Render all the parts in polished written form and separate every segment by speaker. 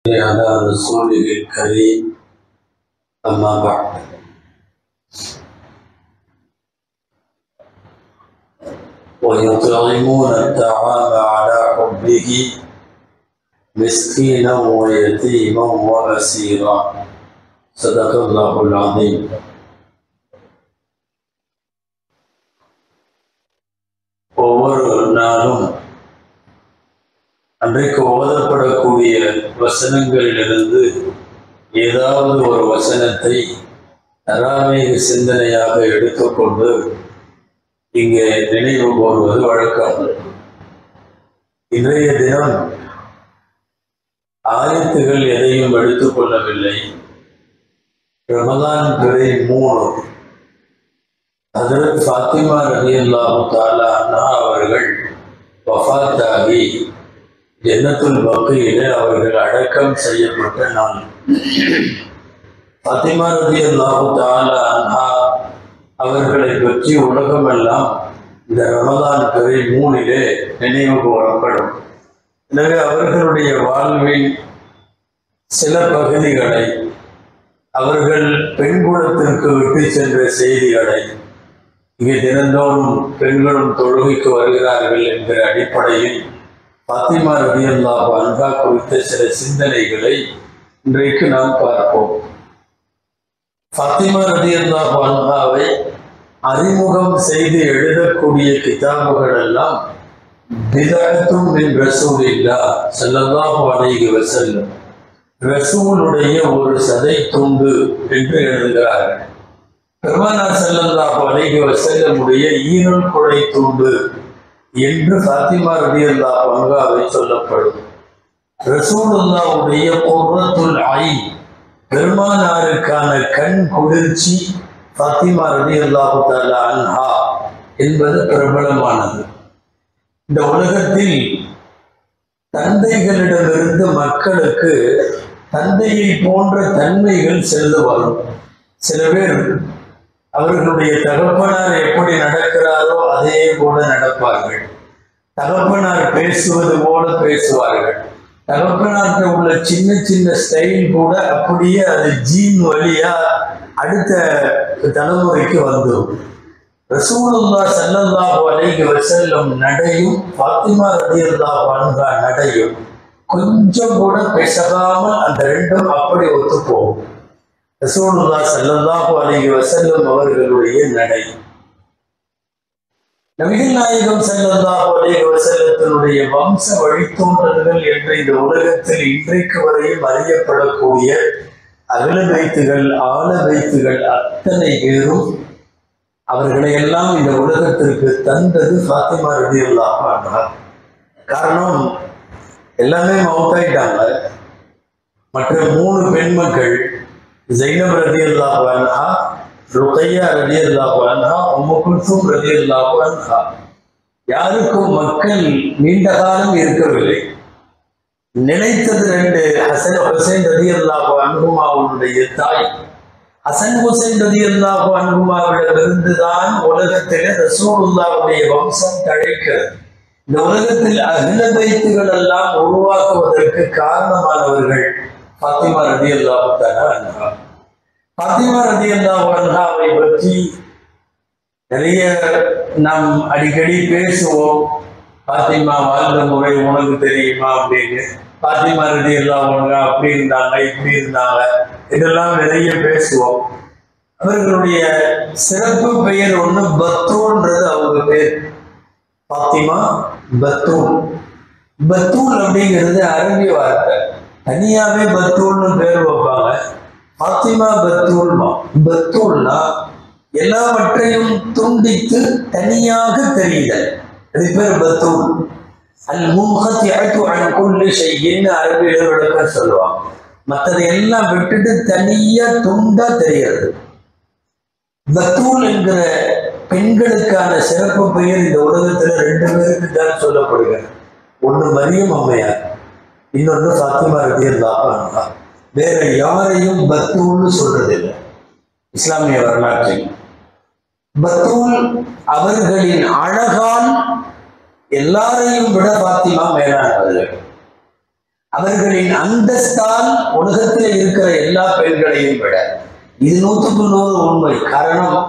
Speaker 1: على رسوله الكريم أما بعد ويطعمون الطعام على حبه مسكينا ويتيما وأسيرا صدق الله العظيم. ஒவ்வொரு நாளும் அன்றைக்கு ஓதப்படக்கூடிய வசனங்களிலிருந்து ஏதாவது ஒரு வசனத்தை தராவீக சிந்தனையாக எடுத்துக்கொண்டு இங்கே நினைவு கூறுவது வழக்கம். இன்றைய தினம் ஆயத்துகள் எதையும் எடுத்துக்கொள்ளவில்லை. ரமலான் பிறை 3 ஹஜ்ரத் ஃபாத்திமா ரலியல்லாஹு தஆலா அன்ஹா அவர்கள் வஃபாத்தாகி ஜன்னத்துல் பக்கீயிலே அவர்கள் அடக்கம் செய்யப்பட்ட நாள். ஃபாத்திமா ரலியல்லாஹு தஆலா அன்ஹா அவர்களை பற்றி உலகமெல்லாம் இந்த ரமலான் பிறை 3 நினைவு கூறப்படும். எனவே அவர்களுடைய வாழ்வின் சில பகுதிகளை, அவர்கள் பெண்குலத்திற்கு விட்டு சென்ற செய்திகளை, இங்கே தினந்தோறும் பெண்களும் தொழுகைக்கு வருகிறார்கள் என்கிற அடிப்படையில் ஃபாத்திமா ரலியல்லாஹு அன்ஹா குறித்த சில சிந்தனைகளை இன்றைக்கு நாம் பார்ப்போம். ஃபாத்திமா ரலியல்லாஹு அன்ஹாவை அறிமுகம் செய்து எழுதக்கூடிய கிதாபுகள் எல்லாம் பிதஅத்தும் மின் ரசூலில்லாஹ் ஸல்லல்லாஹு அலைஹி வஸல்லம், ரசூலுடைய ஒரு சதை துண்டு என்று எழுதுகிறார்கள். பெருமானார் ஸல்லல்லாஹு அலைஹி வஸல்லமுடைய ஈரல் குடை துண்டு என்று ஃபாத்திமா ரலியல்லாஹு அன்ஹாவை சொல்லப்படும். ரசூலுல்லாஹுடைய குர்ரத்துல் ஐன், பெருமானாருக்கான கண் குளிர்ச்சி ஃபாத்திமா ரலியல்லாஹு தஆலா அன்ஹா என்பது பிரபலமானது. இந்த உலகத்தில் தந்தைகளிடமிருந்து மக்களுக்கு தந்தையை போன்ற தன்மைகள் செல்ல வரும். சில பேர் அவர்களுடைய தகப்பனார் எப்படி நடக்கிறாரோ அதே போல நடப்பார்கள். தகப்பனார் பேசுவது போல பேசுவார்கள். தகப்பனார்கிட்ட உள்ள சின்ன சின்ன ஸ்டைல் கூட அப்படியே அது ஜீன் வழியா அடுத்த தலைமுறைக்கு வந்துடும். ரசூலுல்லாஹ் ஸல்லல்லாஹு அலைஹி வஸல்லம் நடையும் ஃபாத்திமா ரலியல்லாஹு அன்ஹா நடையும் கொஞ்சம் கூட பேசாமல் அந்த ரெண்டும் அப்படி ஒத்து போகும். ரசூலுல்லாஹ் ஸல்லல்லாஹு அலைஹி வஸல்லம் அவர்களுடைய நடை, நபிகள் நாயகம் ஸல்லல்லாஹு அலைஹி வஸல்லத்தினுடைய வம்ச வழித்தோன்றல்கள் என்ற இந்த உலகத்தில் இன்றைக்கு வரையும் அறியப்படக்கூடிய அகல வைத்துகள், ஆழ வைத்துகள் அத்தனை பேரும் அவர்களை எல்லாம் இந்த உலகத்திற்கு தந்தது ஃபாத்திமா ரலியல்லாஹு அன்ஹா. காரணம், எல்லாமே மௌத்தாயிட்டாங்க. மற்ற 3 பெண்மக்கள் ஸைனப் ரலியல்லாஹு அன்ஹா, ருக்கையா ரலியல்லாஹு அன்ஹா, உம்மு குல்சூம் ரலியல்லாஹு அன்ஹா, யாருக்கும் மக்கள் நீண்ட காலம் இருக்கவில்லை. நினைத்தது 2 ஹசன் ஹுசைன் ரலியல்லாஹு அன்ஹுமாவுடைய தாய். ஹசன் ஹுசைன் ரலியல்லாஹு அன்ஹுமாவிடமிருந்து தான் உலகத்திலே ரசூலுல்லாஹுடைய வம்சம் தழைக்கிறது. இந்த உலகத்தில் அஹ்ல பைத்துகள் எல்லாம் உருவாக்குவதற்கு காரணமானவர்கள் ஃபாத்திமா ரலியல்லாஹு தஆலா அன்ஹா. ஃபாத்திமா ரலியல்லாஹு அன்ஹாவை பற்றி நிறைய நாம் அடிக்கடி பேசுவோம். ஃபாத்திமா வாழ்ந்த முறை உனக்கு தெரியுமா அப்படின்னு. ஃபாத்திமா ரலியல்லாஹு அன்ஹா அப்படி இருந்தாங்க, இப்படி இருந்தாங்க, இதெல்லாம் நிறைய பேசுவோம். அவர்களுடைய சிறப்பு பெயர் ஒண்ணு பத்தூல்ன்றது அவங்க பேர். ஃபாத்திமா பத்தூல். பத்தூல் அப்படிங்கிறது அரபி வார்த்தை. தனியாவே பத்தூல்னு பேர் வைப்பாங்க. ஃபாத்திமா பத்தூல்மா. பத்தூல்னா எல்லாவற்றையும் துண்டித்து தனியாக தெரியுதல், அது பேர் பத்தூல். அல் முன்கத்திஅத்து அன் குல்லி ஷைஇன் அரபியில விளக்க சொல்லுவாங்க. மற்றதை எல்லாம் விட்டுட்டு தனியா துண்டா தெரியாது. பத்தூல் என்கிற பெண்களுக்கான சிறப்பு பெயர் இந்த உலகத்துல 2 பேருக்கு தான் சொல்லப்படுகிறது. ஒண்ணு மரியம் அம்மையார், இன்னொன்று ஃபாத்திமா ரலியல்லாஹு அன்ஹா. வேற யாரையும் பத்தூல்னு சொல்றதில்லை இஸ்லாமிய வரலாற்றில். பத்தூல் அவர்களின் அழகால் எல்லாரையும் விட ஃபாத்திமா மேலானவர்கள். அவர்களின் அந்தஸ்தால் உலகத்தில் இருக்கிற எல்லா பெண்களையும் விட இது 100% உண்மை. காரணம்,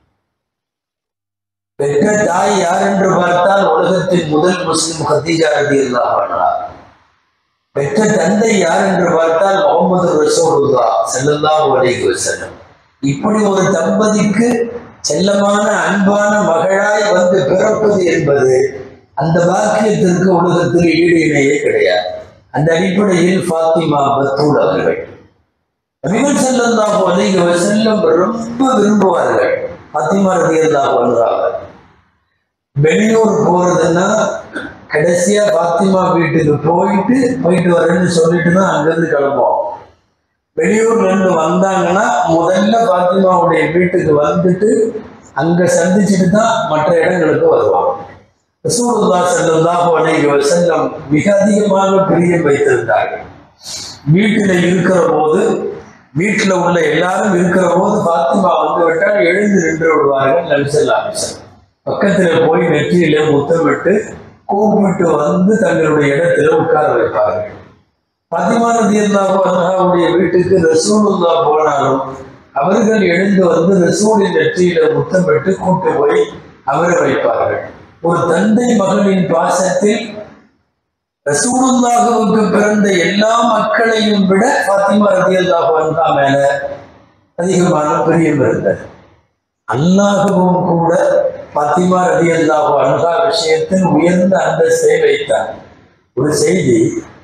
Speaker 1: பெற்ற தாய் யார் என்று பார்த்தால் உலகத்தின் முதல் முஸ்லிம் கதீஜா ரலியல்லாஹு அன்ஹா. பெற்ற தந்தை யார் என்று பார்த்தால் முஹம்மது ரசூலுல்லாஹ் ஸல்லல்லாஹு அலைஹி வஸல்லம். இப்படி ஒரு தம்பதிக்கு செல்லமான அன்பான மகளாய் வந்து பிறப்பது என்பது அந்த பாக்கியத்திற்கு உலகத்தில் ஈடு இணையே கிடையாது. அந்த அடிப்படையில் ஃபாத்திமா பத்தூல் அவர்கள் நபிகள் ஸல்லல்லாஹு அலைஹி வஸல்லம் ரொம்ப விரும்புவார்கள். ஃபாத்திமா ரலியல்லாஹு அன்ஹா வெளியூர் போறதுன்னா கடைசியா ஃபாத்திமா வீட்டுக்கு போயிட்டு வரேன்னு சொல்லிட்டு தான் அங்கிருந்து கிளம்புவோம். வெளியூர்ல இருந்து வந்தாங்கன்னா முதல்ல ஃபாத்திமாவுடைய வீட்டுக்கு வந்துட்டு அங்க சந்திச்சுட்டு தான் மற்ற இடங்களுக்கு வருவாங்க. ரசூலுல்லாஹ் ஸல்லல்லாஹு அலைஹி வஸல்லம் மிக அதிகமாக பிரியம் வைத்திருந்தார்கள். வீட்டில் இருக்கிற போது, வீட்டில் உள்ள எல்லாரும் இருக்கிற போது ஃபாத்திமா வந்து விட்டால் எழுந்து நின்று விடுவார்கள். நபி ஸல்லல்லாஹு அலைஹி வஸல்லம் பக்கத்துல போய் நெற்றியில முத்தமிட்டு கூப்பிட்டு வந்து தங்களுடைய இடத்துல உட்கார வைப்பார்கள். ஃபாத்திமா ரலியல்லாஹு அன்ஹாவுடைய வீட்டுக்கு ரசூலுல்லாஹ் போனாலும் அவர்கள் எழுந்து வந்து ரசூலின் நெற்றியில முத்தமிட்டு கூட்டு போய் அவரை வைப்பார்கள். ஒரு தந்தை மகளின் பாசத்தில் ரசூலுல்லாஹுவுக்கு பிறந்த எல்லா மக்களையும் விட ஃபாத்திமா ரலியல்லாஹு அன்ஹா மேல அதிகமான பிரியம் இருந்தது. அல்லாஹ்வும் கூட ஃபாத்திமா ரலியல்லாஹு அன்ஹா விஷயத்தில் உயர்ந்த அந்தஸ்தை வைத்தார். ஒரு செய்தி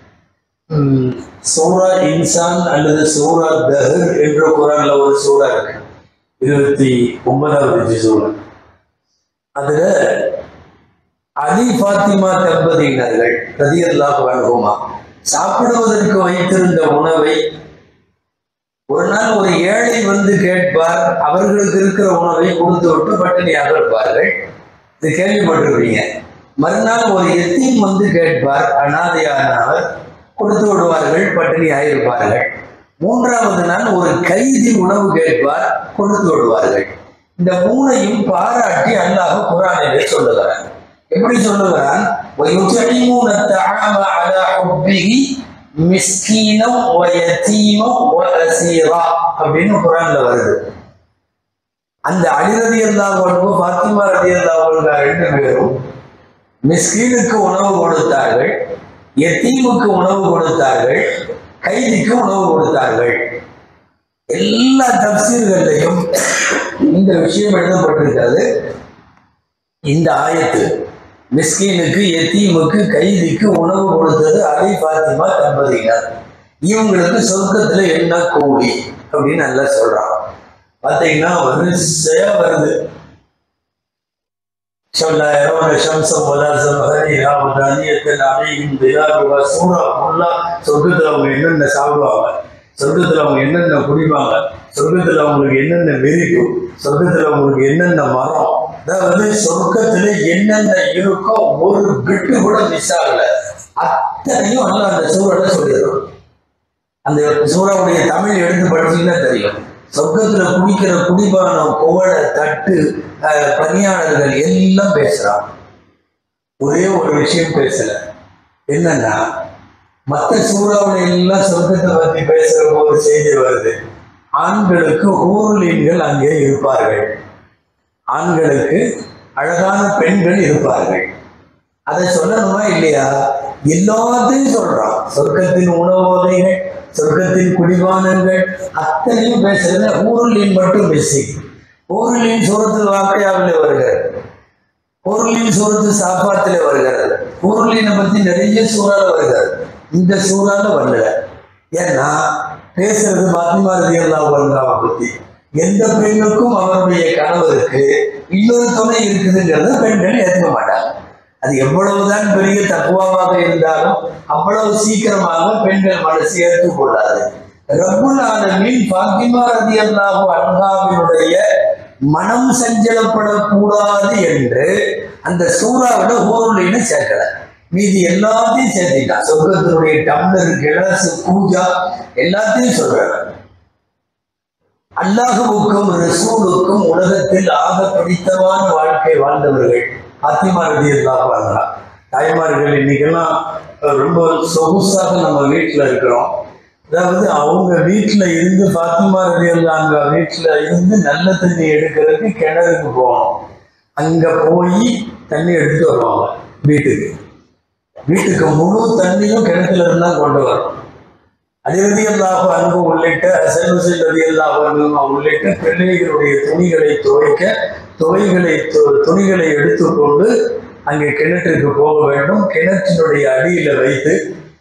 Speaker 1: சூரா இன்சான் அல்லது சூரா தஹர் என்ற குரான்ல ஒரு சூரா இருக்கு, 29வது ஜுஸூல. அதுல அலி ஃபாத்திமா தம்பதியினர்கள் ரலியல்லாஹு அன்ஹுமா சாப்பிடுவதற்கு வைத்திருந்த உணவை ஒரு நாள் ஒரு ஏழை வந்து கேட்பார். அவர்களுக்கு இருக்கிற உணவை கொடுத்து விட்டு பட்டினியாக இருப்பார்கள். இது கேள்விப்பட்டிருப்பீங்க. மறுநாள் ஒரு எத்தீம் வந்து கேட்பார், அனாதையானவர், கொடுத்து விடுவார்கள், பட்டினியாக இருப்பார்கள். மூன்றாவது நாள் ஒரு கைதி உணவு கேட்பார், கொடுத்து விடுவார்கள். இந்த மூணையும் பாராட்டி அல்லாஹ் குர்ஆனிலே சொல்லுகிறார். எப்படி சொல்லுகிறான்? وَيُطْعِمُونَ الطَّعَامَ عَلَى حُبِّهِ மிஸ்கீனம் வயதீமம் வஅசீரா அப்படின்னு குர்ஆன்ல வருது. அந்த அலி ரலியல்லாஹு அன்ஹு ஃபாத்திமா ரலியல்லாஹு அன்ஹா ரெண்டு பேரும் மிஸ்கீனுக்கு உணவு கொடுத்தார்கள், யதீமுக்கு உணவு கொடுத்தார்கள், கைதிக்கு உணவு கொடுத்தார்கள். எல்லா தஃசீர்களையும் இந்த விஷயம் எழுதப்பட்டிருக்கிறது. இந்த ஆயத்து மிஸ்கீனுக்கு, யதீமுக்கு, கைதிக்கு உணவு கொடுத்தது அலி ஃபாத்திமா தம்பதியினர். இவங்களுக்கு சொர்க்கத்துல என்ன கூலி அப்படின்னு நல்லா சொல்றான். பாத்தீங்கன்னா வரிசையா வருது. சூரா சொர்க்கத்துல அவங்க என்னென்ன சாப்பிடுவாங்க, சொர்க்கத்துல அவங்க என்னென்ன குடிப்பாங்க, சொர்க்கத்துல அவங்களுக்கு என்னென்ன விரிக்கும், சொர்க்கத்துல அவங்களுக்கு என்னென்ன மரம், அதாவது சொர்க்கத்துல என்னென்ன இருக்கோ ஒரு பிட்டு கூட மிஸ் ஆகல. அத்தனையும் நல்லா அந்த சூறால சொல்லிடுறோம். அந்த சூறாவுடைய தமிழ் எடுத்து படிச்சீங்கன்னா தெரியும். சொர்க்கத்துல குடிக்கிற குடிபானம், குவளை, தட்டு, பணியாளர்கள் எல்லாம் பேசுறான். ஒரே ஒரு விஷயம் பேசல. என்னன்னா, மற்ற சூறாவுல எல்லாம் சொர்க்கத்தை பத்தி பேசுற போது செய்தி வருது, ஆண்களுக்கு ஊர்லீன்கள் அங்கே இருப்பார்கள், ஆண்களுக்கு அழகான பெண்கள் இருப்பார்கள். அதை சொல்லணுமா இல்லையா? எல்லாத்தையும் சொல்றான். சொர்க்கத்தின் உணவோதைகள், சொர்க்கத்தின் குடிபானங்கள் அத்தனையும் பேசுறதுல ஊருளின் மட்டும் பேசி. ஊருளின் சூரத்து வாக்கையாவிலே வருகிறது, ஊருளின் சூரத்து சாப்பாட்டிலே வருகிறது, ஊருளினை பத்தி நிறைய சூறால வருகிறது. இந்த சூறால வரல. ஏன்னா பேசுறது ஃபாத்திமா ரலியல்லாஹு அன்ஹாவை பத்தி. எந்த பெண்ணுக்கும் அவருடைய கணவருக்கு இன்னொரு துணை இருக்குதுங்கிறத பெண்கள் ஏற்றுக்க மாட்டாங்க. அது எவ்வளவுதான் பெரிய தக்குவாவாக இருந்தாலும் அவ்வளவு சீக்கிரமாக பெண்கள் மனசு ஏற்றுக்கொள்ளாது. ரப்புல் ஆலமீன் ஃபாத்திமா ரலியல்லாஹு அன்ஹாவினுடைய மனம் சஞ்சலப்படக்கூடாது என்று அந்த சூறாவில ஊருளின்னு சேர்க்கல, மீதி எல்லாத்தையும் சேர்த்திட்டான். சொர்க்கத்தினுடைய டம்ளர், கிளாஸ், பூஜா எல்லாத்தையும் சொல்றாங்க. அல்லாஹுவுக்கும் ரசூலுக்கும் உலகத்தில் ஆக பிடித்தமான வாழ்க்கை வாழ்ந்தவர்கள் ஃபாத்திமா ரலியல்லாஹு அன்ஹா. தாய்மார்கள் இன்னைக்கெல்லாம் ரொம்ப சொகுசாக நம்ம வீட்டில் இருக்கிறோம். அதாவது அவங்க வீட்டில் இருந்து பாத்திமா ரலியல்லாஹு வீட்டில் இருந்து நல்ல தண்ணி எடுக்கிறதுக்கு கிணறுக்கு போகணும். அங்கே போய் தண்ணி எடுத்துட்டு வருவாங்க வீட்டுக்கு. வீட்டுக்கு முழு தண்ணியும் கிணத்துல இருந்தால் கொண்டு வரும். அலி ரலியல்லாஹு அன்ஹு உள்ளிட்ட ஹசன் ஹுசைன் ரலியல்லாஹு அன்ஹு உள்ளிட்ட பிள்ளைகளுடைய துணிகளை துணிகளை எடுத்துக்கொண்டு அங்கே கிணற்றுக்கு போக வேண்டும். கிணற்றினுடைய அடியில வைத்து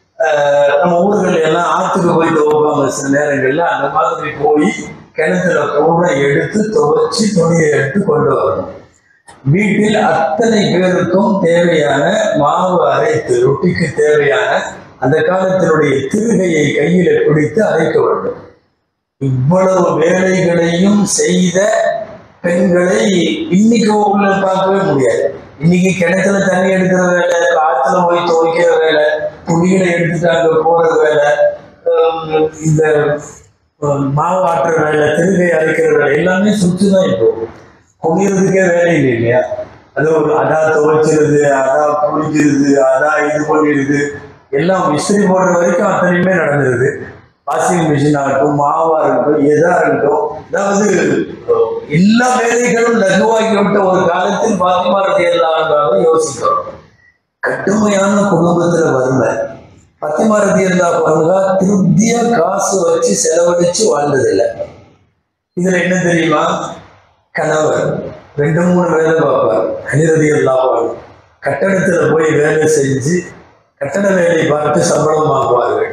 Speaker 1: நம்ம ஊர்கள் எல்லாம் ஆற்றுக்கு போய் துவைப்பாங்க சில நேரங்கள்ல. அந்த மாதிரி போய் கிணத்துல கூட எடுத்து துவைச்சி துணியை எடுத்து கொண்டு வரணும். வீட்டில் அத்தனை பேருக்கும் தேவையான மாவு அரைத்து ரொட்டிக்கு தேவையான அந்த காலத்தினுடைய திருகையை கையில பிடித்து அரைக்க வேண்டும். இவ்வளவு வேலைகளையும் செய்த பெண்களை இன்னைக்கு உள்ள பார்க்கவே முடியாது. இன்னைக்கு கிணத்துல தண்ணி எடுக்கிற வேலை, காத்துல போய் துவைக்கிற வேலை, துணிகளை எடுத்துட்டு அங்க போறது வேலை, இந்த மாவு ஆட்டுற வேலை, திருகை அரைக்கிற வேலை எல்லாமே சுற்றுதான். இப்போ குடிக்கிறதுக்கே வேலை இல்லை இல்லையா? அது ஒரு அதா துவைச்சிருது, அதா குளிக்கிறது, அதா இது பண்ணிடுது, எல்லாம் இஸ்திரி போடுற வரைக்கும் அத்தனையுமே நடந்துருது. வாஷிங் மிஷின் ஆகட்டும், மாவா இருக்கட்டும், எதா இருக்கட்டும், அதாவது எல்லா வேலைகளும் லகுவாக்கி விட்ட ஒரு காலத்தில் பாத்திமா ரலியல்லாஹு யோசிக்கிறோம். கடுமையான குடும்பத்துல வறுமை. பாத்திமா ரலியல்லாஹு அன்ஹா திருப்தியா காசு வச்சு செலவழிச்சு வாழ்ந்ததில்லை. இதுல என்ன தெரியுமா? கணவர் 2-3 வேலை பார்ப்பார். அலி ரலியல்லாஹு அன்ஹு கட்டடத்துல போய் வேலை செஞ்சு கட்டட வேலை பார்த்து சம்பளம் வாங்குவார்கள்.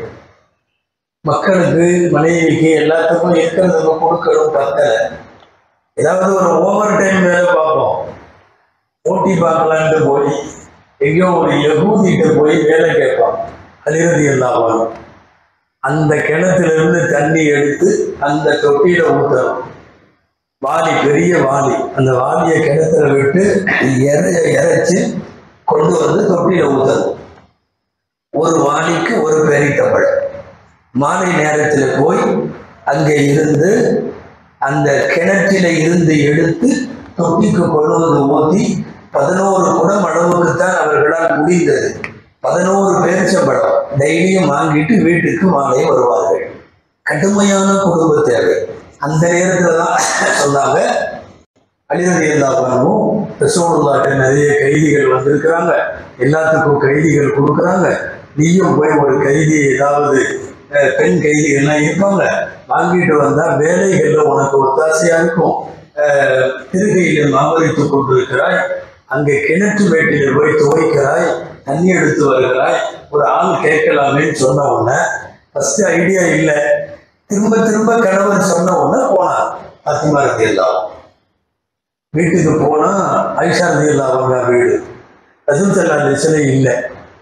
Speaker 1: மக்களுக்கு, மனைவிக்கு, எல்லாத்துக்கும் இருக்கிறதுக்கு கொடுக்கணும். பத்தல ஏதாவது ஒரு ஓவர் டைம் வேலை பார்ப்போம், போட்டி பார்க்கலான்ட்டு போய் எங்கேயோ ஒரு யகூதிட்டு போய் வேலை கேட்பான். அலி ரலியல்லாஹு அன்ஹு அந்த கிணத்துல இருந்து தண்ணி எடுத்து அந்த தொட்டியில ஊற்றணும். வாளி, பெரிய வாளி, அந்த வாளியை கிணத்துல விட்டு இறைச்சி கொண்டு வந்து தொட்டியில ஊற்றணும். ஒரு வாளிக்கு ஒரு பேரிட்டப்பழம். மாலை நேரத்தில் போய் அங்கே இருந்து அந்த கிணற்றில இருந்து எடுத்து தொட்டிக்கு கொண்டு வந்து ஊற்றி 11 குடம் அளவுக்குத்தான் அவர்களால் முடிந்தது. 11 பேரிச்சம்பழம் டெய்லியும் வாங்கிட்டு வீட்டுக்கு மாலை வருவார்கள். கடுமையான குடும்ப தேவை. அந்த நேரத்தில் தான் சொன்னாங்க, அலி ரலியல்லாஹு அன்ஹு ரசூலுல்லாஹ்ட்ட நிறைய கைதிகள் வந்திருக்கிறாங்க, எல்லாத்துக்கும் கைதிகள் கொடுக்குறாங்க, நீயும் போய் ஒரு கைதி, ஏதாவது பெண் கைதிகள்லாம் இருப்பாங்க, வாங்கிட்டு வந்தா வேலைகள்ல உனக்கு ஒத்தாசையா இருக்கும். திருகையில மாவரித்து கொண்டிருக்கிறாய், அங்கே கிணற்று வேட்டில போய் துவைக்கிறாய், தண்ணி எடுத்து வருகிறாய், ஒரு ஆள் கேட்கலாமேன்னு சொன்ன உடனே ஃபர்ஸ்ட் ஐடியா இல்லை. திரும்ப திரும்ப கணவர் சொன்ன உடனே போனார். பாத்திமா ரலியல்லாஹு வீட்டுக்கு போனா ஆயிஷா ரலியல்லாஹு அன்ஹா வீடு, ரசூல் ஸல்லல்லாஹு அலைஹி வஸல்லம் இல்லை.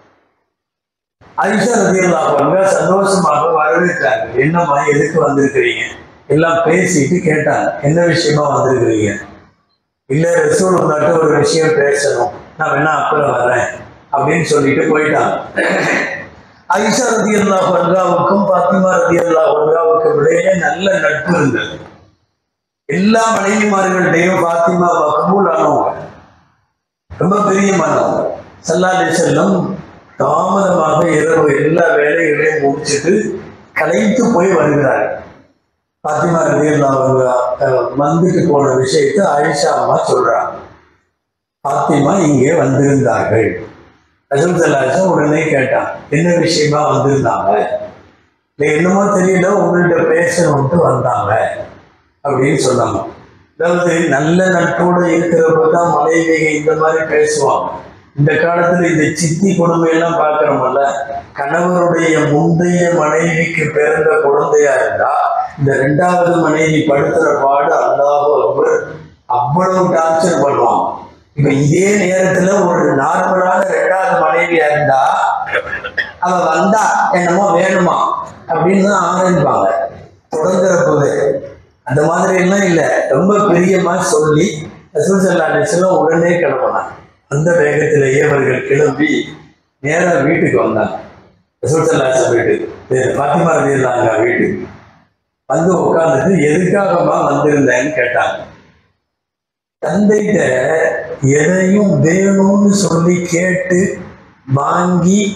Speaker 1: ஆயிஷா ரலியல்லாஹு அன்ஹா சந்தோஷமாக வரவேற்றாங்க. என்னம்மா, எதுக்கு வந்திருக்கிறீங்க? எல்லாம் பேசிட்டு கேட்டாங்க, என்ன விஷயமா வந்திருக்கிறீங்க? இல்ல ரசூலுல்லாஹ்ட்ட ஒரு விஷயம் பேசணும், நான் வேணா அப்புறம் வரேன் அப்படின்னு சொல்லிட்டு போயிட்டாங்க. ஆயிஷா ரலியல்லாஹு அன்ஹாவுக்கும் பாத்திமா ரலியல்லாஹு அன்ஹாவுக்கும் இடையே நல்ல நட்பு இருந்தது. எல்லா மனைவிமார்கள்டையும் பாத்திமா கபூல் ஆனவங்க, ரொம்ப பிரியமானவங்க. ஸல்லல்லாஹு அலைஹி வஸல்லம் தாமதமாக இரவு எல்லா வேலைகளையும் முடிச்சுட்டு கலைத்து போய் வருகிறார். பாத்திமா ரலியல்லாஹு அன்ஹா வந்துட்டு போன விஷயத்தை ஆயிஷா அம்மா சொல்றாங்க. பாத்திமா இங்கே வந்திருந்தார்கள். ரசூல் ஸல்லல்லாஹு அலைஹி வஸல்லம் உடனே கேட்டான், என்ன விஷயமா வந்திருந்தாங்க? இல்லை என்னமோ தெரியல, உங்கள்கிட்ட பேசணும்ட்டு வந்தாங்க அப்படின்னு சொன்னாங்க. அதாவது நல்ல நட்போடு இருக்கிறப்ப தான் மனைவிக இந்த மாதிரி பேசுவாங்க. இந்த காலத்துல இந்த சித்தி கொடுமையெல்லாம் பார்க்கிறோம்ல, கணவருடைய முந்தைய மனைவிக்கு பிறந்த குழந்தையா இருந்தா இந்த 2வது மனைவி படுத்துற பாடு அல்லாஹ் அக்பர், அவ்வளவு டார்ச்சர் பண்ணுவாங்க. இப்ப இதே நேரத்துல ஒரு நார்மலான 2வது மனைவியா இருந்தா அவ வந்தா என்னமோ வேணுமா அப்படின்னு தான் ஆரம்பிப்பாங்க தொடங்குறப்பவே. அந்த மாதிரி எல்லாம் இல்லை, ரொம்ப பிரியமா சொல்லி ரசூல் ஸல்லல்லாஹு அலைஹி வஸல்லம் உடனே கிளம்பினாங்க. அந்த வேகத்திலேயே அவர்கள் கிளம்பி நேரா வீட்டுக்கு வந்தாங்க. ரசூல் ஸல்லல்லாஹு அலைஹி வஸல்லம் வீட்டுக்கு, பாத்திமா ரலியல்லாஹு அன்ஹா வீட்டுக்கு வந்து உட்கார்ந்துட்டு எதுக்காகமா வந்திருந்தேன்னு கேட்டாங்க. தந்தைகிட்ட எதையும் வேணும்னு சொல்லி கேட்டு வாங்கி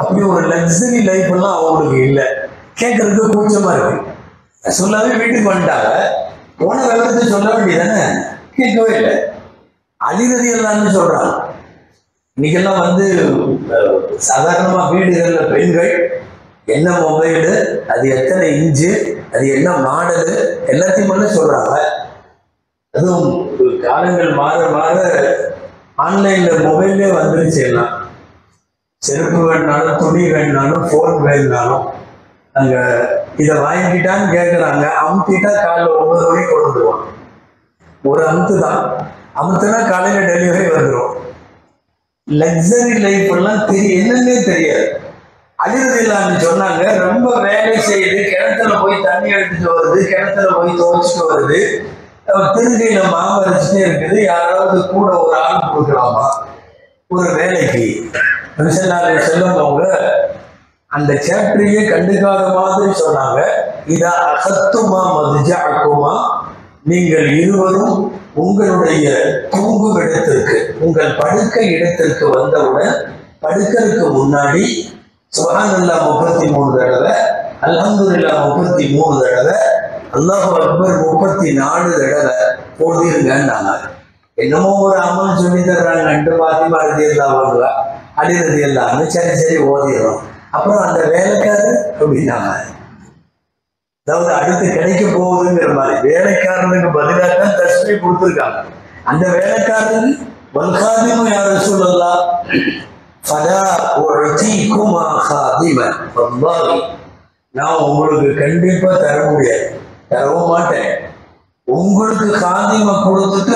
Speaker 1: அப்படி ஒரு லக்ஸரி லைஃப் எல்லாம் அவங்களுக்கு இல்லை. கேட்கறதுக்கு கூச்சமா இருக்கு. சொல்லாவே வீட்டுக்கு வந்துட்டாங்க. போன விவரத்தை சொல்ல வேண்டியதானே, கேட்கவே இல்லை. அலிரதி எல்லாம்னு சொல்றாங்க. இன்னைக்கெல்லாம் சாதாரணமா வீடுகள்ல பெண்கள் என்ன மொபைலு, அது எத்தனை இன்ச்சு, அது என்ன மாடலு, எல்லாத்தையும் சொல்றாங்க. அதுவும் காலங்கள் மாற மாற ஆன்லைன்ல மொபைல்லே வந்துருச்சு. எல்லாம் செருப்பு வேணுனாலும், துணி வேணுனாலும், போன் வேணுனாலும் அங்க இதை வாங்கிட்டான்னு கேட்குறாங்க. அமுத்திட்டா காலைல 9 மணிக்கு கொண்டு வந்துடுவான். ஒரு அமுத்து தான், அமுத்துனா காலையில டெலிவரி வந்துடும். லக்ஸரி லைஃப் எல்லாம் என்னன்னே தெரியாது. அலிரதில்லான்னு சொன்னாங்க, ரொம்ப வேலை செய்யுது, கிணத்துல போய் தண்ணி எடுத்துட்டு வருது, கிணத்துல போய் துவைச்சிட்டு வருது, திருகையில மாவு அரைச்சிட்டே இருக்குது. யாராவது கூட ஒரு ஆள் கொடுக்கலாமா ஒரு வேலைக்கு? செல்லவங்க அந்த சாப்டரையே கண்டுக்காத மாதிரி சொன்னாங்க. இதா அகத்துமா மதுஜாக்குமா, நீங்கள் இருவரும் உங்களுடைய தூங்கும் இடத்திற்கு, உங்கள் படுக்கை இடத்திற்கு வந்தவுடன் படுக்கிறதுக்கு முன்னாடி சுப்ஹானல்லாஹ் 33 தடவை, அல்ஹம்துலில்லாஹ் 33 தடவை, அல்லாஹு அக்பர் 34 தடவை ஓதிருங்கன்னாங்க. என்னமோ ஒரு அமல் சொல்லி தர்றாங்க. பாத்திமா ரலியல்லாஹு அலி ரலியல்லாஹு சரி சரி ஓதிடுறோம். அப்புறம் அந்த வேலைக்காரர் அப்படின்னாங்க. அதாவது அடுத்து கிடைக்க போகுதுங்கிற மாதிரி வேலைக்காரனுக்கு பதிலாக தான் தஸ்மீ கொடுத்துருக்காங்க. அந்த வேலைக்காரன் வல்காதிமும் யார் ரசூலல்லாஹ் ஃபலா உஅதீகுமா காதிமன், வல்லாஹி நான் உங்களுக்கு கண்டிப்பா தர முடியாது, தரவும் மாட்டேன். உங்களுக்கு காதிம கொடுத்துட்டு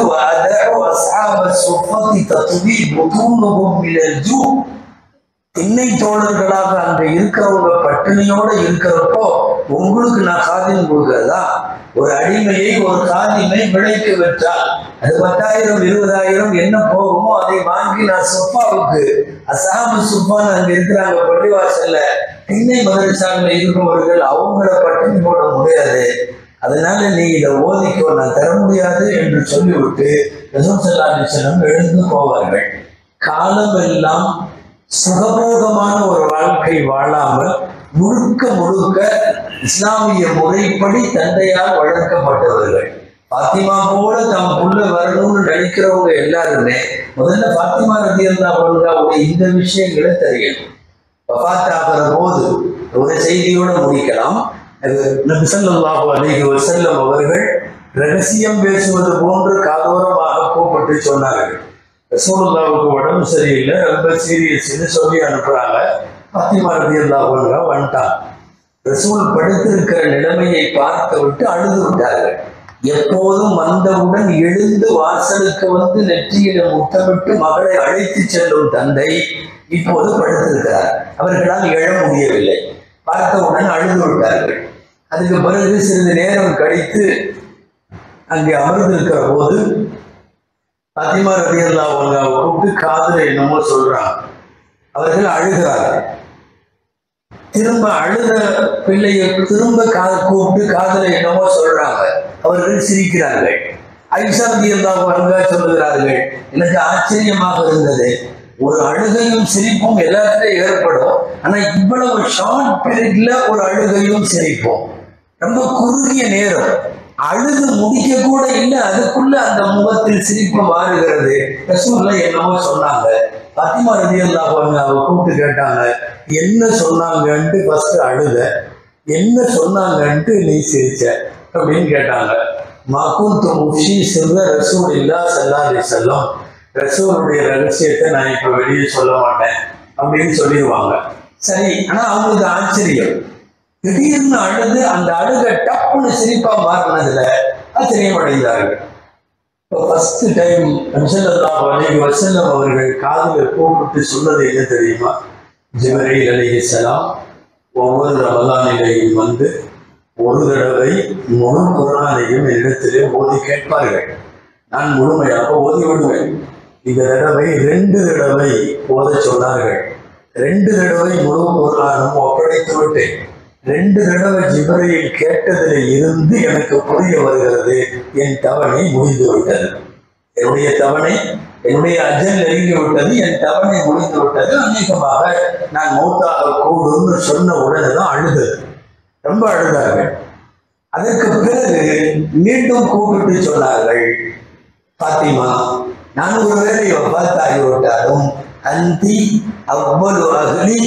Speaker 1: திண்ணை தோழர்களாக அங்க இருக்கிறவங்க பட்டினியோட இருக்கிறப்போ உங்களுக்கு நான் காதிம் கொடுக்கிறதா? ஒரு அடிமையை, ஒரு காதிமை விலைக்கு விற்றால் அது 10,000 20,000 என்ன போகுமோ அதை வாங்கி நான் சுப்பாவுக்கு, அசாபு சுப்பான்னு அங்க இருக்கிறாங்க பள்ளிவாசல்ல, திண்ணை மதரசால இருக்கிறவர்கள் அவங்கள பட்டினி போட முடியாது, அதனால நீ இதை ஓதிக்கோ, நான் தர முடியாது என்று சொல்லிவிட்டு ரசூல் ஸல்லல்லாஹு அலைஹி வஸல்லம் எழுந்து போவார்கள். காலம் எல்லாம் சுகபோகமான ஒரு வாழ்க்கை வாழாமல் முழுக்க முழுக்க இஸ்லாமிய முறைப்படி தந்தையால் வளர்க்கப்பட்டவர்கள். பாத்திமா போல தம் புள்ள வரணும்னு நினைக்கிறவங்க எல்லாருமே முதல்ல பாத்திமா ரலியல்லாஹு அன்ஹா இந்த விஷயங்களை தெரியணும். வஃபாத்தாகிற போது ஒரு செய்தியோட முடிக்கலாம். நபி ஸல்லல்லாஹு அலைஹி வஸல்லம் அவர்கள் ரகசியம் பேசுவது போன்று காதோரமாக கூப்பிட்டு சொன்னார்கள். ரசூலுல்லாஹ்வுக்கு உடம்பு சரியில்லை, ரொம்ப சீரியஸ்ன்னு சொல்லி அனுப்புறாங்க. பாத்திமா ரலியல்லாஹு அன்ஹா வந்துட்டாங்க. ரசூல் படுத்திருக்கிற நிலைமையை பார்த்து விட்டு அழுது விட்டார்கள். எப்போதும் வந்தவுடன் எழுந்து வாசலுக்கு வந்து நெற்றியில முத்தமிட்டு மகளை அழைத்து செல்லும் தந்தை இப்போது படுத்திருக்கிறார். அவர்களால் எழ முடியவில்லை. பார்த்தவுடன் அழுது விட்டார்கள். அதுக்கு பிறகு சிறிது நேரம் கழித்து அங்கே அமர்ந்திருக்கிற போது பாத்திமா ரலியல்லாஹு அன்ஹாவை கூப்பிட்டு காதுல என்னமோ சொல்றாங்க. அவர்கள் அழுகிறார்கள். திரும்ப அழுத பிள்ளையை திரும்ப கூப்பிட்டு காதுல என்னமோ சொல்றாங்க. அவர்கள் சிரிக்கிறார்கள். ஆயிஷா ரலியல்லாஹு அன்ஹா சொல்லுகிறார்கள், எனக்கு ஆச்சரியமாக இருந்தது. ஒரு அழுகையும் சிரிப்பும் எல்லாத்துலயும் ஏற்படும், ஆனா இவ்வளவு ஷார்ட் பீரியட்ல ஒரு அழுகையும் சிரிப்பும், ரொம்ப குறுகிய நேரம், அழுது முடிக்க கூட இல்லை, அதுக்குள்ள அந்த முகத்தில் சிரிப்பு மாறுகிறது. ரசூலுல்லாஹ் என்னமோ சொன்னாங்க. பாத்திமா ரலியல்லாஹு அன்ஹாவை கூப்பிட்டு கேட்டாங்க, என்ன சொன்னாங்கன்ட்டு ஃபர்ஸ்ட் அழுத, என்ன சொன்னாங்கன்ட்டு நீ சிரிச்ச அப்படின்னு கேட்டாங்க. மகுந்து முஃஷி சிர்ர ரசூலில்லாஹி ஸல்லல்லாஹு அலைஹி வஸல்லம், ரசூலுடைய ரகசியத்தை நான் இப்ப வெளியே சொல்ல மாட்டேன் அப்படின்னு சொல்லிடுவாங்க. சரி, ஆனா அவங்களுக்கு ஆச்சரியம். திடீர்னு அழுது அந்த அழுக டப்புன்னு சிரிப்பா மாறினதுல ஆச்சரியம் அடைந்தார்கள். இப்போ ஃபர்ஸ்ட் டைம் நபி ஸல்லல்லாஹு அலைஹி வஸல்லம் அவர்கள் காதுல கூப்பிட்டு சொன்னது என்ன தெரியுமா? ஜிப்ரீல் அலைஹிஸ்ஸலாம் ஒவ்வொரு ரமலானிலையும் வந்து ஒரு தடவை முழு குர்ஆனையும் என்னிடத்திலே ஓதி கேட்பார்கள். நான் முழுமையாக ஓதி விடுவேன். இந்த தடவை 2 தடவை ஓத சொன்னார்கள். 2 தடவை முழு குர்ஆனும் ஒப்படைத்து விட்டேன். 2 தடவை ஜிப்ரீல் கேட்டதில் இருந்து எனக்கு புரிய வருகிறது, என் தவணை முடிந்து விட்டது. என்னுடைய தவணை என்னுடைய அஜல் நெருங்கி விட்டது, என் தவணை முடிந்து விட்டது, அநேகமாக நான் மௌத்தாக கூடும்னு சொன்ன உடனே தான் அழுது, ரொம்ப அழுதார்கள். அதற்கு பிறகு மீண்டும் கூப்பிட்டு சொன்னார்கள், பாத்திமா, நான் ஒரு வேளை வஃபாத்தாகிவிட்டாலும் அந்தி அவ்வளவு அகலி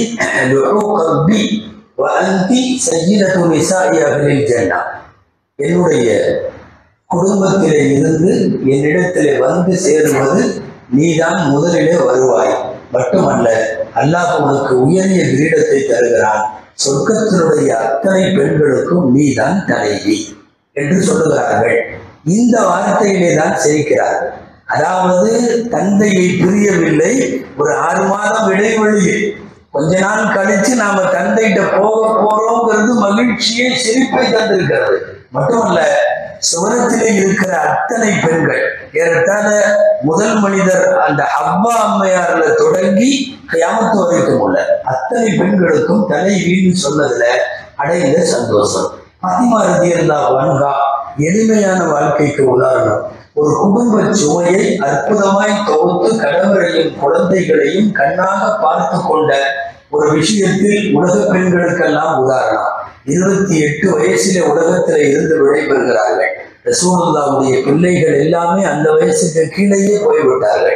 Speaker 1: கம்பி அந்தி சையிதத்து நிசாஇ அகலில் ஜன்னா, என்னுடைய குடும்பத்திலே இருந்து என்னிடத்திலே வந்து சேருவது நீதான் முதலிலே வருவாய், மட்டுமல்ல அல்லாஹ் உனக்கு உயரிய கிரீடத்தை தருகிறான், சொர்க்கத்தினுடைய அத்தனை பெண்களுக்கும் நீதான் தலைவி என்று சொல்லுகிறார்கள். இந்த வார்த்தையிலே தான் சிரிக்கிறார்கள். அதாவது தந்தையை பிரியவில்லை, ஒரு 6 மாதம் இடைவெளியில் கொஞ்ச நாள் கழிச்சு நாம தந்தைகிட்ட போக போறோங்கிறது மகிழ்ச்சியை சிரிப்பை தந்திருக்கிறது. மட்டுமல்ல, சுவனத்திலே இருக்கிற அத்தனை பெண்கள், ஏறத்தாழ முதல் மனிதர் அந்த ஹவ்வா அம்மையார்ல தொடங்கி கியாமத்து வரைக்கும் உள்ள அத்தனை பெண்களுக்கும் தலைவின்னு சொன்னதுல அடைந்த சந்தோஷம். பாத்திமா ரலியல்லாஹு அன்ஹா எளிமையான வாழ்க்கைக்கு உதாரணம். ஒரு குடும்ப சுமையை அற்புதமாய் தொகுத்து கணவரையும் குழந்தைகளையும் கண்ணாக பார்த்து கொண்ட ஒரு விஷயத்தில் உலக பெண்களுக்கெல்லாம் உதாரணம். 28 வயசில உலகத்துல இருந்து விடைபெறுகிறார்கள். ரசூலுல்லாஹ்வுடைய பிள்ளைகள் எல்லாமே அந்த வயசுக்கு கீழேயே போய்விட்டார்கள்.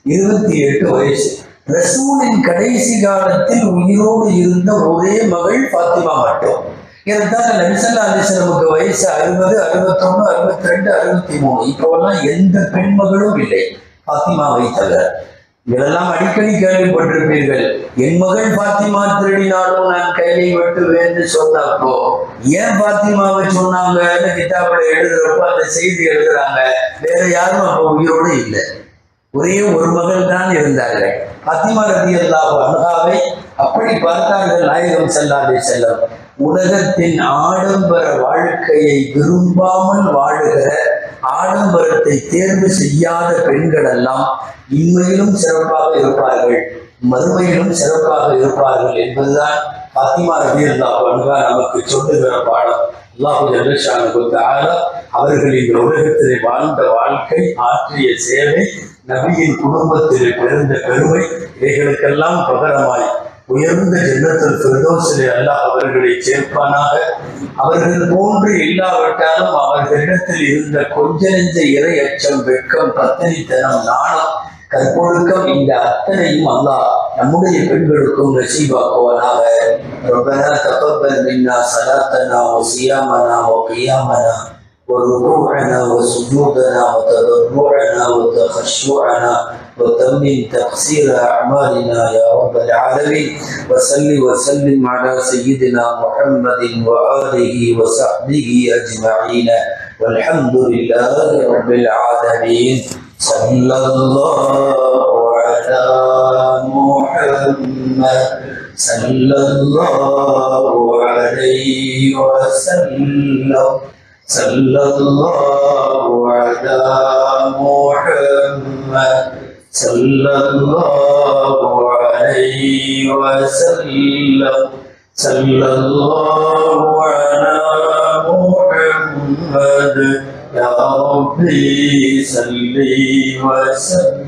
Speaker 1: 28 வயசு. ரசூலின் கடைசி காலத்தில் உயிரோடு இருந்த ஒரே மகள் பாத்திமா மட்டும். ஏறத்தாழ நபி ஸல்லல்லாஹு அலைஹி வஸல்லமுக்கு வயசு 60, 61, 62, 63. இப்போவெல்லாம் எந்த பெண்மகளும் இல்லை, பாத்திமாவை தவிர. இதெல்லாம் அடிக்கடி கேள்விப்பட்டிருப்பீர்கள். என் மகள் பாத்திமா திருடினாலும் நான் கையை வெட்டுவேன்னு சொன்னப்போ ஏன் பாத்திமாவை சொன்னாங்கன்னு கிதாபுல எழுதுறப்போ அந்த செய்தி எழுதுறாங்க. வேற யாரும் அப்போ உயிரோடு இல்லை, ஒரே ஒரு மகள் தான் இருந்தார்கள். பாத்திமா ரலியல்லாஹு அன்ஹாவை அப்படி பார்த்தார்கள் நாயகம் ஸல்லல்லாஹு அலைஹி வஸல்லம். உலகத்தின் ஆடம்பர வாழ்க்கையை விரும்பாமல் வாழுகிற, ஆடம்பரத்தை தேர்வு செய்யாத பெண்கள் எல்லாம் இன்மையிலும் சிறப்பாக இருப்பார்கள், மறுமையிலும் சிறப்பாக இருப்பார்கள் என்பதுதான் பாத்திமா ரலியல்லாஹு அன்ஹா நமக்கு சொல்லுகிற பாடம். அல்லாஹ் ஜல்ல ஷானஹு தஆலா அவர்கள் இந்த உலகத்திலே வாழ்ந்த வாழ்க்கை, ஆற்றிய சேவை, நபியின் குடும்பத்தில் பிறந்த பெருமை, இவைகளுக்கெல்லாம் பகரமாய் உயர்ந்த ஜன்னத்துல் ஃபிர்தௌஸிலே அல்லாஹ் அவர்களை சேர்ப்பானாக. அவர்கள் போன்று இல்லாவிட்டாலும் அவர்களிடத்தில் இருந்த கொஞ்ச நெஞ்ச இறை அச்சம், வெட்கம், பத்தினித்தனம், நாணம், கற்பொழுக்கம், இந்த அத்தனையும் அல்லாஹ் நம்முடைய பெண்களுக்கும் நசீபாக்குவானாக. ரப்பனா தகப்பல் மின்னா ஸலாத்தனா வ ஸியாமனா வ கியாமனா وركوعنا وسجودنا وتضرعنا وتخشعنا وتمم تقصير أعمالنا يا رب العالمين. وصل وسلم على سيدنا محمد وآله وصحبه أجمعين والحمد لله رب العالمين. صلى الله على محمد صلى الله عليه وسلم. صلى الله على محمد صلى الله عليه وسلم. صلى الله على محمد يا ربي صل وسلم.